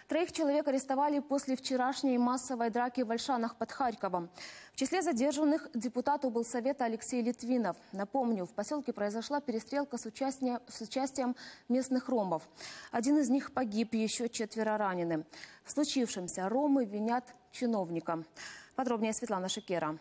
Троих человек арестовали после вчерашней массовой драки в Ольшанах под Харьковом. В числе задержанных депутат облсовета Алексей Литвинов. Напомню, в поселке произошла перестрелка с участием местных ромов. Один из них погиб, еще 4 ранены. В случившемся ромы винят чиновника. Подробнее Светлана Шикера.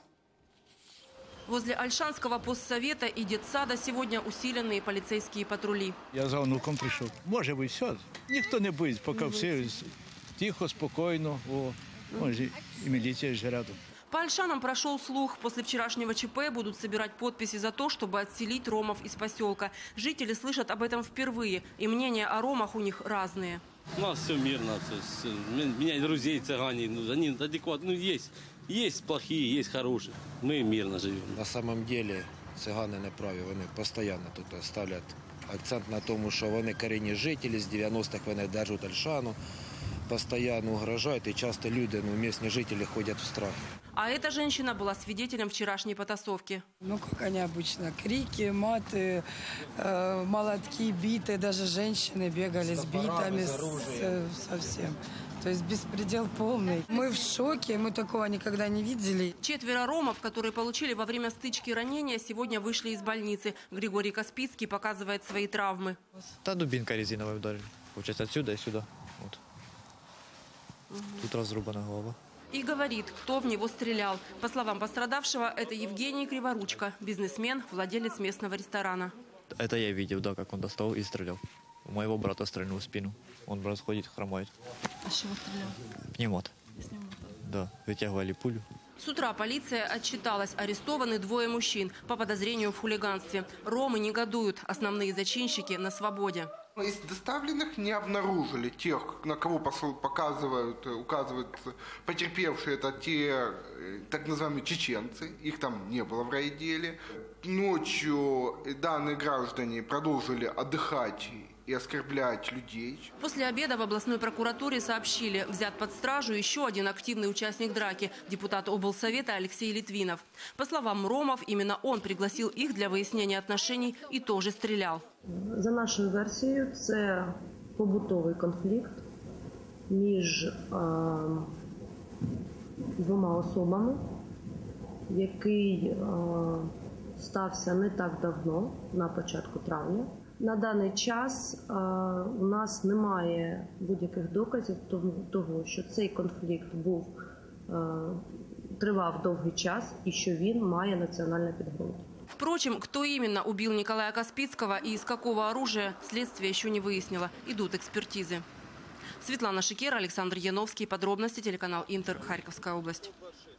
Возле Ольшанского постсовета и детсада сегодня усиленные полицейские патрули. Я за внуком пришел. Може быть, все. Никто не будет, пока все тихо, спокойно. Может, и милиция же рядом. По Ольшанам прошел слух. После вчерашнего ЧП будут собирать подписи за то, чтобы отселить ромов из поселка. Жители слышат об этом впервые, и мнения о ромах у них разные. У нас все мирно. Меня друзей цыгане, они адекватны. Есть плохие, есть хорошие. Мы мирно живем. На самом деле цигани не праві. Вони постійно тут ставлять акцент на тому, що вони корінні жителі, з 90-х вони держать Ольшану, постоянно угрожают, и часто люди, местные жители ходят в страхе. А эта женщина была свидетелем вчерашней потасовки. Ну, как они обычно, крики, маты, молотки, биты, даже женщины бегали с битами, совсем. То есть беспредел полный. Мы в шоке, мы такого никогда не видели. 4 ромов, которые получили во время стычки ранения, сегодня вышли из больницы. Григорий Каспийский показывает свои травмы. Та дубинка резиновая ударили. Получается, отсюда и сюда. Вот. Тут разрубана голова. И говорит, кто в него стрелял. По словам пострадавшего, это Евгений Криворучко, бизнесмен, владелец местного ресторана. Это я видел, да, как он достал и стрелял. У моего брата стрельнул в спину. Он, брат, ходит, хромает. А с чего стрелял? Пневмат. Да, вытягивали пулю. С утра полиция отчиталась. Арестованы 2 мужчин по подозрению в хулиганстве. Ромы негодуют. Основные зачинщики на свободе. Из доставленных не обнаружили тех, на кого указывают потерпевшие, это те так называемые чеченцы. Их там не было в райотделе. Ночью данные граждане продолжили отдыхать и оскорблять людей. После обеда в областной прокуратуре сообщили, взят под стражу еще один активный участник драки – депутат облсовета Алексей Литвинов. По словам ромов, именно он пригласил их для выяснения отношений и тоже стрелял. За нашою версією, це побутовий конфлікт між 2 особами, який стався не так давно, на початку травня. На даний час у нас немає будь-яких доказів того, що цей конфлікт тривав довгий час і що він має національне підґрунтя. Впрочем, кто именно убил Николая Каспийского и из какого оружия, следствие еще не выяснило. Идут экспертизы. Светлана Шикера, Александр Яновский. Подробности телеканал Интер, Харьковская область.